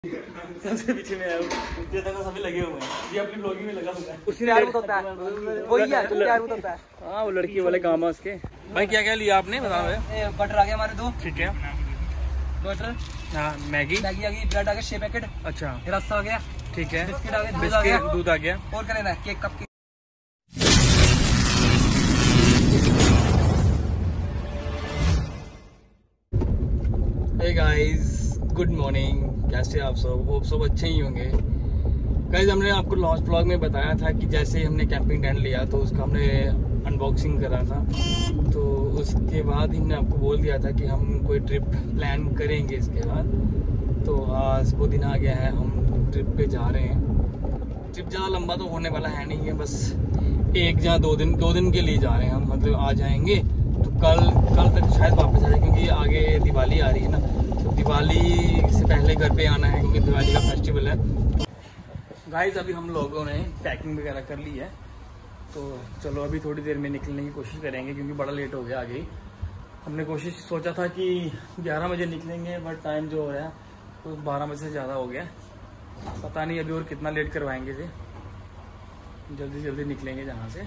सबसे पीछे में आया हूँ, सभी लगे हुए हैं, ये अपनी ब्लॉगिंग में लगा हुआ है। उसी ने होता है वही है जो प्यार होता है। हाँ वो लड़की वाले काम है उसके। भाई क्या क्या लिया आपने बता रहे? बटर आ गया हमारे दो, ठीक है, बटर, हाँ मैगी आ गई, ब्रेड आ गया 6 पैकेट, अच्छा रस्सा आ गया, ठीक है, बिस्किट आ गया, दूध आ गया, और क्या लेना है? Cake cup. Hey guys, good morning, कैसे आप सब? होप सब अच्छे ही होंगे। गाइस हमने आपको लास्ट व्लॉग में बताया था कि जैसे ही हमने कैंपिंग टेंट लिया तो उसका हमने अनबॉक्सिंग करा था, तो उसके बाद हमने आपको बोल दिया था कि हम कोई ट्रिप प्लान करेंगे इसके बाद। तो आज वो दिन आ गया है, हम ट्रिप पे जा रहे हैं। ट्रिप ज़्यादा लंबा तो होने वाला है नहीं है, बस 1 या 2 दिन के लिए जा रहे हैं हम। मतलब आ जाएंगे तो कल तक शायद वापस आ जाए, क्योंकि आगे दिवाली आ रही है ना, तो दिवाली से पहले घर पे आना है, क्योंकि दिवाली का फेस्टिवल है। गाइस अभी हम लोगों ने पैकिंग वगैरह कर ली है, तो चलो अभी थोड़ी देर में निकलने की कोशिश करेंगे, क्योंकि बड़ा लेट हो गया आगे ही। हमने सोचा था कि 11 बजे निकलेंगे, बट टाइम जो हो रहा है तो 12 बजे से ज़्यादा हो गया। पता नहीं अभी और कितना लेट करवाएंगे जी, जल्दी निकलेंगे जहाँ से।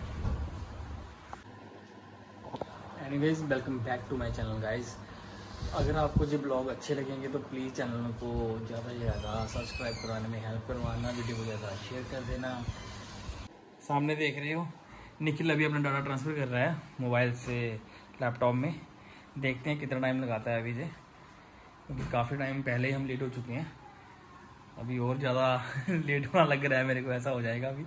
Anyways welcome back to my channel guys. अगर आपको ये ब्लॉग अच्छे लगेंगे तो प्लीज़ चैनल को ज़्यादा से ज़्यादा सब्सक्राइब करवाने में हेल्प करवाना, वीडियो को ज़्यादा शेयर कर देना। सामने देख रहे हो निखिल अभी अपना डाटा ट्रांसफ़र कर रहा है मोबाइल से लैपटॉप में। देखते हैं कितना टाइम लगाता है अभी से, क्योंकि काफ़ी टाइम पहले ही हम लेट हो चुके हैं। अभी और ज़्यादा लेट होना लग रहा है मेरे को, ऐसा हो जाएगा अभी।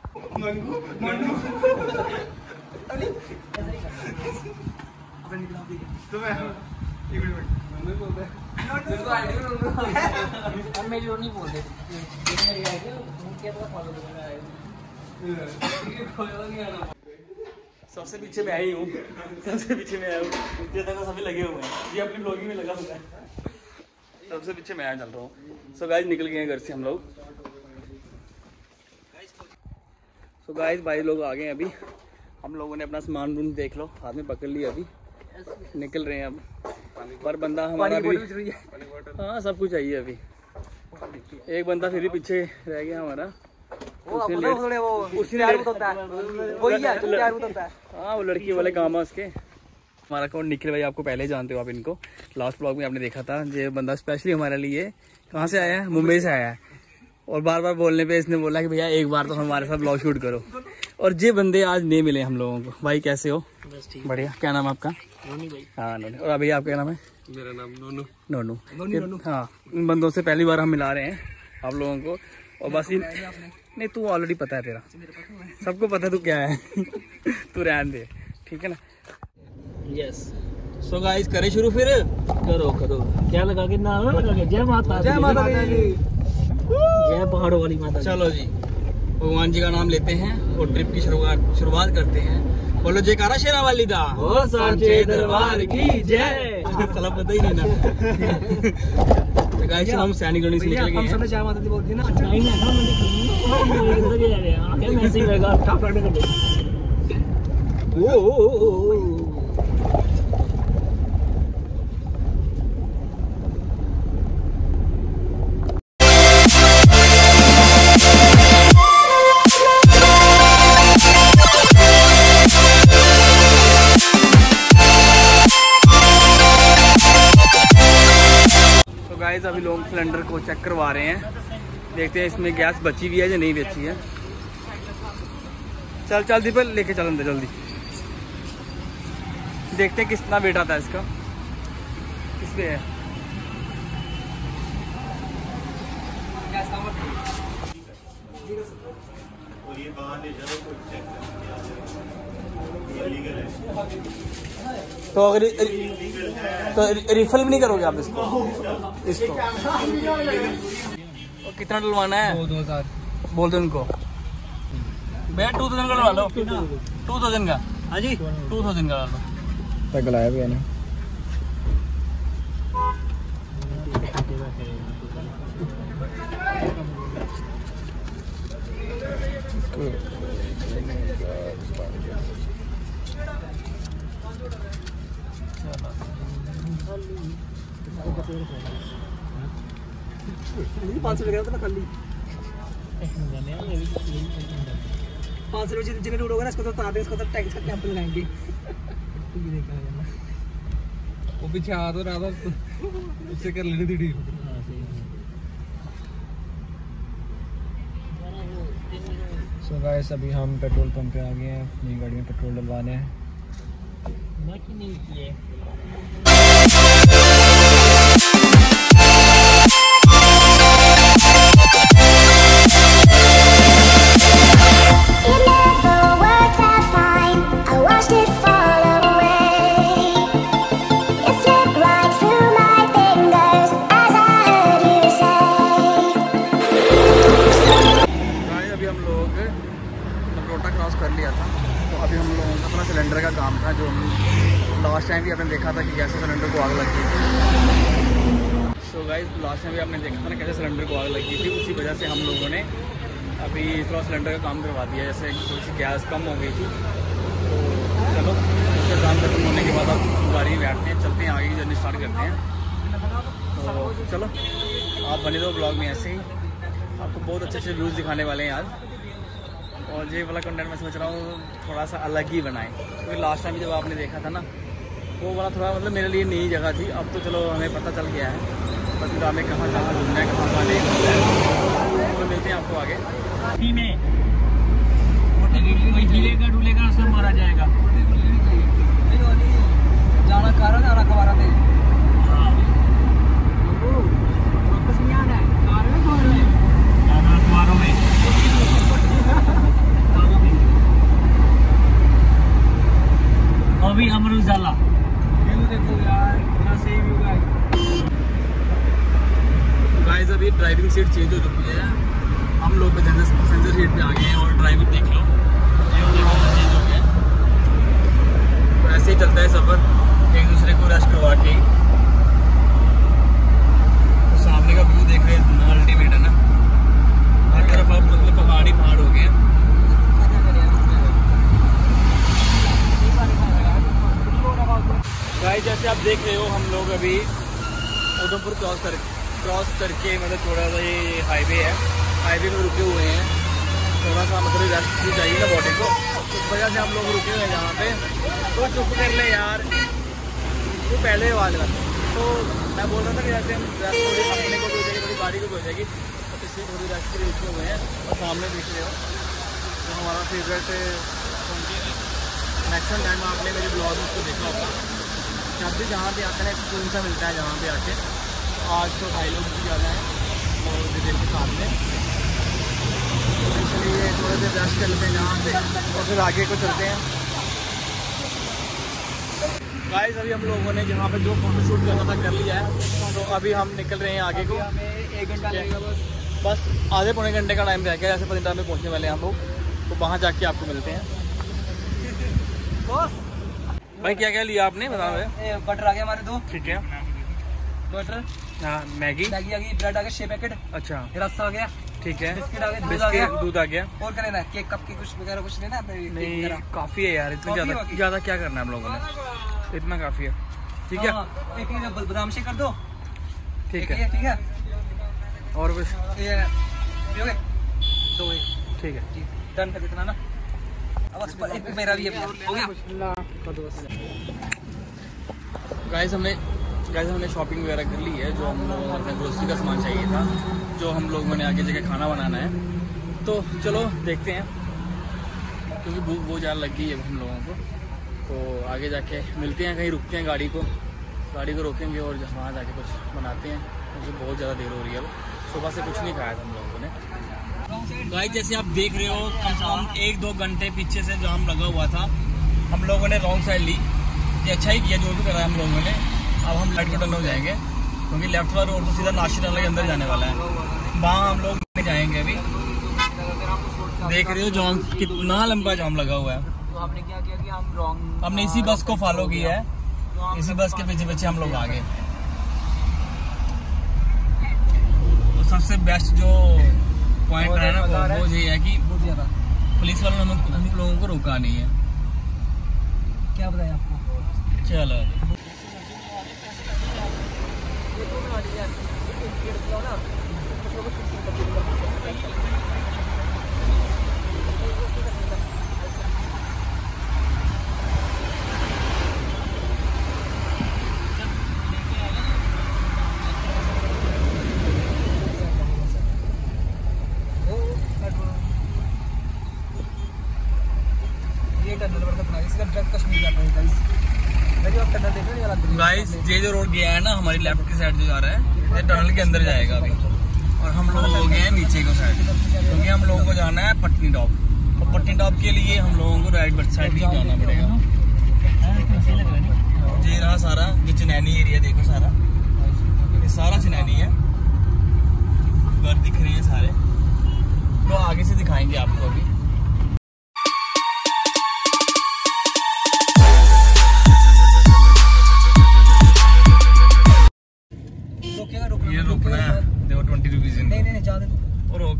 सबसे पीछे मैं आई हूँ, सबसे पीछे मैं आया हूँ, ये देखो सभी लगे हुए हैं, ये अपनी ब्लॉगिंग में लगा हुआ है। सबसे पीछे मैं चल रहा हूँ। सो गाइस निकल गए हैं घर से हम लोग। सो गाइस भाई लोग आ गए अभी। हम लोगों ने अपना सामान रूम देख लो, हाथ में पकड़ लिया, अभी निकल रहे हैं अब। पर बंदा हमारा भी, हाँ सब कुछ चाहिए अभी। एक बंदा फिर भी पीछे रह गया हमारा, हाँ वो लड़की वाले काम है उसके। हमारा कौन निखिल भाई, आपको पहले जानते हो आप इनको, लास्ट ब्लॉग में आपने देखा था। ये बंदा स्पेशली हमारे लिए कहाँ से आया है? मुंबई से आया है। और बार बार बोलने पे इसने बोला कि भैया एक बार तो हमारे साथ ब्लॉग शूट करो। और ये बंदे आज नहीं मिले हम लोगों को। भाई कैसे हो? बस ठीक, बढ़िया। क्या नाम है आपका? नोनी भाई। हाँ नोनी। और अभी आपका क्या नाम है? मेरा नाम नोनू। नोनू। हाँ इन बंदों से पहली बार हम मिला रहे हैं आप लोगों को। और बस इन नहीं, तू ऑलरेडी पता है, तेरा सबको पता है तू क्या है। तू रहने दे, ठीक है ना? यस। सो गाइस करें शुरू फिर? करो क्या लगा के नाम लगा के? जय माता दी, जय पहाड़ों वाली माता। चलो जी, भगवान जी का नाम लेते हैं और ट्रिप की शुरुआत करते हैं। बोलो जयकारा शेरा वाली दा, ओ सांचे दरबार की जय। चला पता ही नहीं ना। तो गाइस हम सैनिक कॉलोनी से निकल गए हैं। हम सब जय माता दी बोलते हैं ना। नहीं ना मैं मैसेज लगा टॉप कर दे। ओ गाइस अभी लोग सिलेंडर को चेक करवा रहे हैं, देखते हैं इसमें गैस बची हुई है या नहीं बची है। चल दीपक लेके चल अंदर जल्दी, देखते हैं कितना वेट आता है इसका, किस पे है। तो अगर रिफिल भी नहीं करोगे आप इसको? और कितना डलवाना है? 2000 बोल दो उनको भैया। 2000 का डलवा लो। 2000 का? हाँ जी 2000 का डालो। गलाया भी है ना। 500 लगा था खाली 500 जितने रूट होगा ना इसको तो उतार दे, इसको तो टैक्स का कैंप लगाएंगे। वो पीछे आ तो रहा था उससे कर लेनी थी ठीक। सो गाइस अभी हम पेट्रोल पंप पे आ गए हैं, अपनी गाड़ी में पेट्रोल डलवाने हैं। बाकी नहीं किए कर लिया था। तो अभी हम लोगों का अपना सिलेंडर का काम था, जो हम लास्ट टाइम भी आपने देखा था कि कैसे सिलेंडर को आग लग गई थी। सो गाइस लास्ट टाइम भी आपने देखा था ना कैसे सिलेंडर को आग लगी थी, उसी वजह से हम लोगों ने अभी थोड़ा सिलेंडर का काम करवा दिया। जैसे थोड़ी सी गैस कम हो गई थी, तो चलो उसका काम खत्म होने के बाद अब गाड़ी में बैठते हैं, चलते हैं आगे की जर्नी स्टार्ट करते हैं। तो चलो आप बने रहो ब्लॉग में, ऐसे ही आपको बहुत अच्छे अच्छे व्यूज़ दिखाने वाले हैं आज। और ये वाला कंटेंट मैं सोच रहा हूँ थोड़ा सा अलग ही बनाएं, क्योंकि लास्ट टाइम जब आपने देखा था ना वो वाला थोड़ा मतलब मेरे लिए नई जगह थी। अब तो चलो हमें पता चल गया है पत्नीटॉप में कहाँ कहाँ घूमना है, कहाँ कहाँ नहीं घूमना है। तो मिलते हैं आपको आगे में हिलेगा डुलेगा सब मारा जाएगा। जाना कारण है अखबार में वापस नहीं आना है, अखबारों में अभी अमर उजाला व्यू देखो यार कितना सही व्यू है। गाइस अभी ड्राइविंग सीट चेंज हो चुकी है, हम लोग पैसेंजर सीट पे आ गए हैं और ड्राइविंग देख लो ये चेंज हो गया। तो ऐसे ही चलता है सफ़र, एक दूसरे को रेस्ट करवा के। तो सामने का व्यू देख रहे हैं, अल्टीमेट है ना, हर तरफ अब मतलब पहाड़ ही पहाड़ हो गए हैं। गाइस जैसे आप देख रहे हो हम लोग अभी उधमपुर क्रॉस करके मतलब थोड़ा सा ये हाईवे है, हाईवे में रुके हुए हैं। थोड़ा सा मतलब रेस्ट भी चाहिए ना बॉडी को, उस वजह से हम लोग रुके हुए हैं यहाँ पे। तो चुप कर ले यार, वो पहले आवाज़ लगा। तो मैं बोल रहा था कि जैसे हम रेस्ट थोड़ी अपने को भी हो जाएगी, थोड़ी गाड़ी को भी हो जाएगी, तो इसलिए थोड़ी रेस्ट के लिए रुके हुए हैं। और सामने देख रहे हो तो हमारा फेवरेट मैक्सिमम टाइम आपने मेरे ब्लॉग में उसको देखा होगा, जब भी जहाँ पे आता है सुकून सा मिलता है जहाँ पे आके। आज तो भाई लोग भी ज़्यादा हैं और दिल के सामने, इसलिए थोड़े देर रेस्ट कर लेते हैं यहाँ पे और फिर आगे को चलते हैं। गाइस अभी हम लोगों ने जहाँ पे जो फोटोशूट करना था कर लिया है, तो अभी हम निकल रहे हैं आगे को। हमें 1 घंटा लगेगा बस आधे पौने घंटे का टाइम रह गया। जैसे पत्नीटॉप में पहुँचने वाले हैं हम लोग, तो वहाँ जाके आपको मिलते हैं। भाई क्या क्या लिया आपने बताओ। बटर आ गया हमारे 2, ठीक है, बटर, हाँ मैगी आ गई, ब्रेड आ गया 6 पैकेट, अच्छा रस आ गया, ठीक है, बिस्किट आ गया, दूध आ गया। और क्या लेना है, केक कप के कुछ वगैरह कुछ लेना है? नहीं काफी है यार, इतना ज्यादा क्या करना है हम लोगों ने, इतना काफी है, ठीक है। एक बादाम शेक कर दो, ठीक है, ठीक है। और कुछ पियोगे? 2 ठीक है, डन कर देना ना। एक मेरा भी हो गया। गाइस हमने शॉपिंग वगैरह कर ली है, जो हम लोगों को ग्रोसरी का सामान चाहिए था, जो हम लोगों ने आगे जगह खाना बनाना है। तो चलो देखते हैं, क्योंकि भूख बहुत ज़्यादा लग गई है हम लोगों को। तो आगे जाके मिलते हैं, कहीं रुकते हैं, गाड़ी को रोकेंगे और वहाँ जाके कुछ बनाते हैं, क्योंकि बहुत ज़्यादा देर हो रही है। अब सुबह से कुछ नहीं खाया था हम लोगों ने। गाइस जैसे आप देख रहे हो कम से कम 1-2 घंटे पीछे से जाम लगा हुआ था, हम लोगों ने रॉन्ग साइड ली। ये अच्छा ही किया जो भी करा है हम लोगों ने। अब हम लेफ्ट को टर्न हो जाएंगे, क्योंकि लेफ्ट वाला रोड तो सीधा नासिर नाला के अंदर जाने वाला है, वहाँ हम लोग नहीं जाएंगे। अभी देख रहे हो जाम कितना लंबा जाम लगा हुआ है। तो आपने क्या किया कि हमने इसी बस को फॉलो किया है, इसी बस के पीछे पीछे हम लोग आ गए। तो सबसे बेस्ट जो पॉइंट है ना वो ये है कि पुलिस वालों ने हम लोगों को रोका नहीं है। क्या बताया आपको? चलो गाइस ये जो रोड गया है ना हमारी लेफ्ट की साइड जो जा रहा है ये टनल के अंदर जाएगा अभी, और हम लोग हो गए हैं नीचे की साइड, क्योंकि हम लोगों को जाना है पटनी टॉप, और पटनी टॉप के लिए हम लोगों को राइट साइड ही जाना पड़ेगा। ये रहा सारा जो चनैनी एरिया, देखो सारा ये सारा चनैनी है, घर दिख रहे हैं सारे, तो आगे से दिखाएंगे आपको अभी। ये रुकना है, देखो 20 रुपीज नहीं ज्यादा और रोक।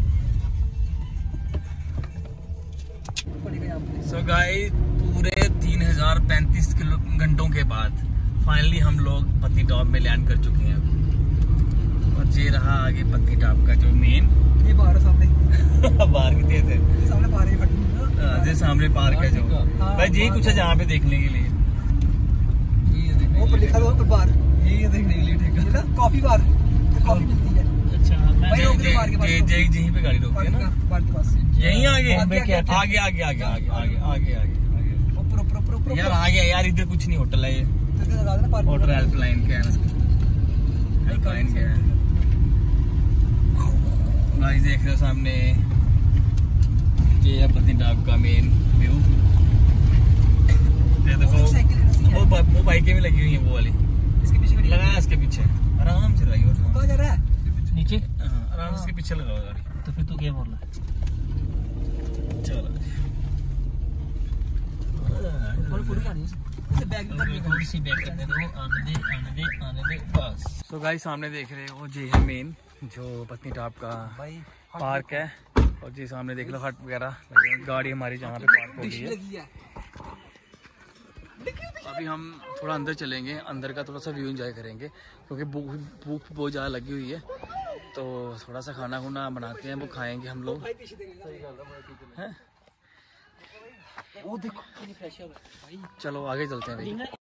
सो गाइस पूरे 3035 घंटों के बाद फाइनली हम लोग पत्नी टॉप में लैंड कर चुके हैं, और ये रहा आगे पत्नी टॉप का जो मेन, ये बाहर सामने बाहर कितने थे सामने पार्क है, सामने पार्क है जो भाई यही कुछ है जहाँ पे देखने के लिए, वो पर लिखा हुआ बार, ये देखने के लिए ठीक है ना, कॉफी बार, कॉफी मिलती है। अच्छा यहीं पे गाड़ी रोकती है ना, बार के पास यहीं आगे आगे आगे आगे आगे आगे आगे आगे ऊपर यार आगे यार, इधर कुछ नहीं, होटल है ये, होटल हेल्पलाइन क्या है, हेल्पलाइन क्या है गाइस, देख रहे हो सामने ये है पत्नी टॉप का मेन व्यू। ये देखो वो बाइकें भी लगी हुई हैं, वो वाली इसके पीछे लगा है, इसके पीछे आराम से लगी, और कहाँ जा रहा है नीचे, आराम से इसके पीछे लगा हुआ गाड़ी। तो फिर तू क्या बोल रहा है, चलो सो गाइस सामने देख रहे हो जी है मेन जो पत्नी टॉप का पार्क है, और जी सामने देख लो हट वगैरह, गाड़ी हमारी जहाँ पे पार्क हो गई है। अभी हम थोड़ा अंदर चलेंगे, अंदर का थोड़ा सा व्यू एंजॉय करेंगे, क्योंकि भूख बहुत ज़्यादा लगी हुई है, तो थोड़ा सा खाना खुना बनाते हैं, वो खाएंगे हम लोग हैं। चलो आगे चलते हैं भाई।